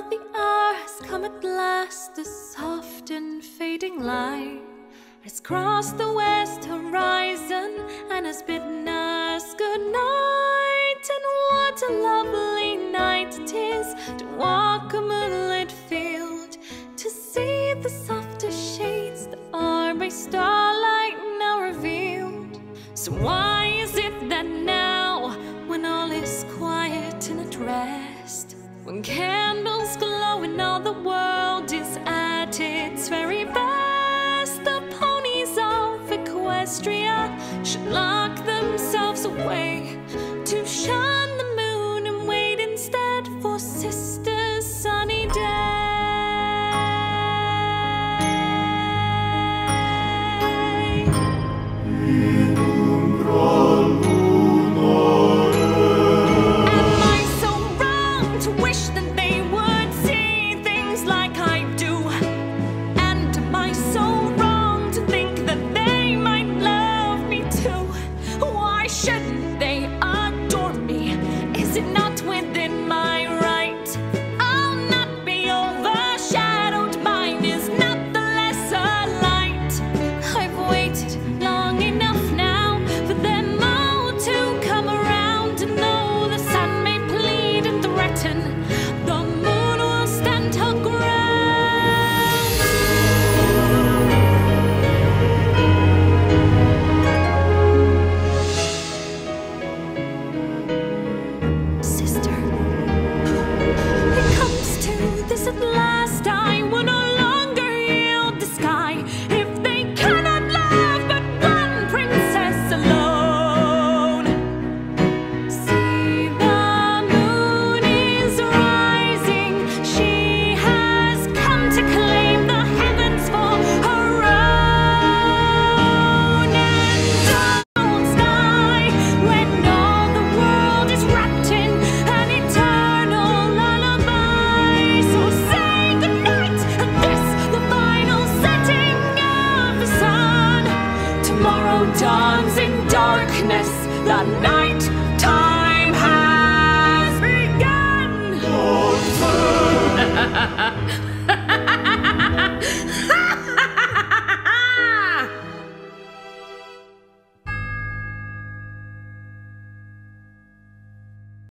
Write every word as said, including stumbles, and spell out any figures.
the hour has come at last, the soft and fading light has crossed the west horizon and has bidden us good night. And what a lovely night it is to walk a moonlit field, to see the softer shades that are by starlight now revealed. So why is it that now, when all is quiet and at rest, when candles glow and all the world is at its very best,